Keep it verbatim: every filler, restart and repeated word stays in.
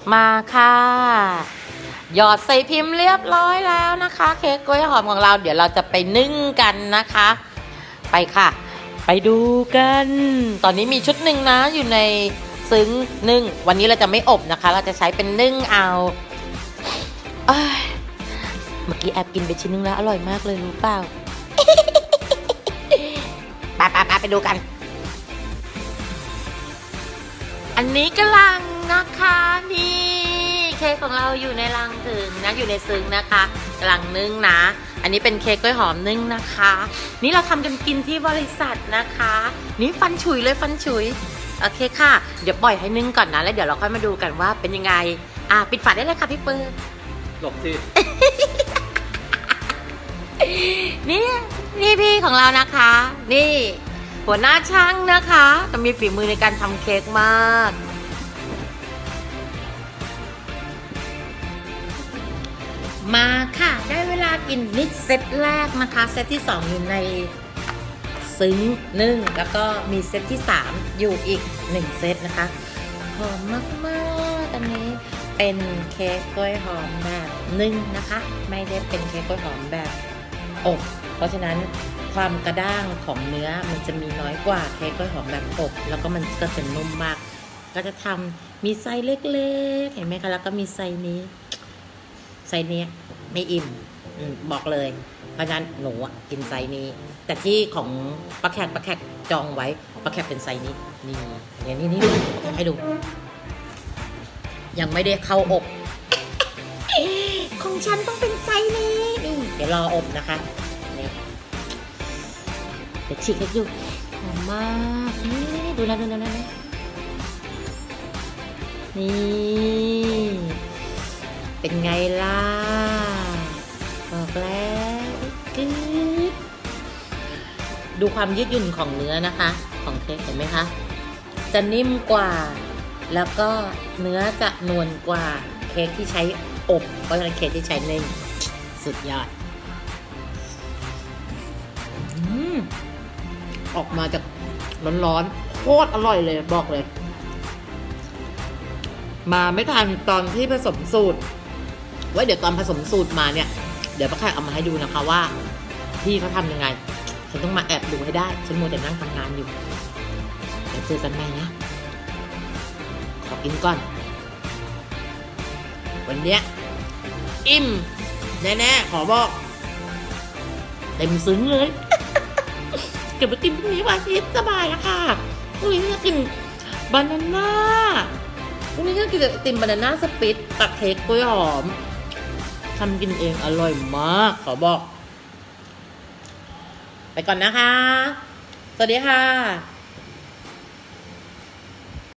มาค่ะหยอดใส่พิมพ์เรียบร้อยแล้วนะคะเค้กกล้วยหอมของเราเดี๋ยวเราจะไปนึ่งกันนะคะไปค่ะไปดูกันตอนนี้มีชุดหนึ่งนะอยู่ในซึ้งนึ่งวันนี้เราจะไม่อบนะคะเราจะใช้เป็นนึ่งเอาเมื่อกี้แอบกินไปชิ้นนึงแล้วอร่อยมากเลยรู้เปล่าไปไปไปไปดูกันอันนี้กำลังนะคะนี่เค้กของเราอยู่ในรังถึงนะอยู่ในซึ้งนะคะกำลังนึ่งนะอันนี้เป็นเค้กกล้วยหอมนึ่งนะคะนี่เราทำกันกินที่บริษัทนะคะนี่ฟันฉุยเลยฟันฉุยโอเคค่ะเดี๋ยวปล่อยให้นึ่งก่อนนะแล้วเดี๋ยวเราค่อยมาดูกันว่าเป็นยังไงอ่ะปิดฝาได้เลยค่ะพี่เปิ้ลหลบที่นี่นี่พี่ของเรานะคะนี่หัวหน้าช่างนะคะจะมีฝีมือในการทำเค้กมากมาค่ะได้เวลากินนิดเซตแรกนะคะเซตที่สองอยู่ในซึ้งนึ่งแล้วก็มีเซตที่สามอยู่อีกหนึ่งเซตนะคะหอมมากๆอันนี้เป็นเค้กกล้วยหอมแบบนึ่งนะคะไม่ได้เป็นเค้กกล้วยหอมแบบอบเพราะฉะนั้นความกระด้างของเนื้อมันจะมีน้อยกว่าเค้กกล้วยหอมแบบอบแล้วก็มันก็จะนุ่มมากก็จะทำมีไซส์เล็กๆเห็นไหมคะแล้วก็มีไซส์นี้ไซส์นี้ไม่อิ่มบอกเลยเพราะฉะนั้นหนูกินไซส์นี้แต่ที่ของปลาแขกปลาแขกจองไว้ปลาแขกเป็นไซส์นี้นี่อย่างนี้นี่ให้ดูยังไม่ได้เข้าอบของฉันต้องเป็นไซส์นี้นี่เดี๋ยวรออบนะคะนี่เดี๋ยวฉีกให้ดูหอมมากนี่ดูนะดูนะนะนี่เป็นไงล่ะบอกแล้วกึ๊ดดูความยืดหยุ่นของเนื้อนะคะของเค้กเห็นไหมคะจะนิ่มกว่าแล้วก็เนื้อจะนวลกว่าเค้กที่ใช้อบเพราะฉะนั้นเค้กที่ใช้นึ่งสุดยอดออกมาจากร้อนๆโคตรอร่อยเลยบอกเลยมาไม่ทันตอนที่ผสมสูตรไว้เดี๋ยวตอนผสมสูตรมาเนี่ยเดี๋ยวป้าแขกเอามาให้ดูนะคะว่าพี่เขาทำยังไงฉันต้องมาแอบดูให้ได้ฉันมัวแต่นั่งทำงานอยู่เดี๋ยวเจอกันใหม่นะขอกินก่อนวันเนี้ยอิ่มแน่ๆขอบอกเต็มซึ้งเลยเก็บไปกินพรุ่งนี้วันอาทิตย์สบายแล้วค่ะพรุ่งนี้จะกินบานาน่าพรุ่งนี้จะกินไอติมบานาน่าสปิตตักเค้กกล้วยหอมทำกินเองอร่อยมากขอบอกไปก่อนนะคะสวัสดีค่ะ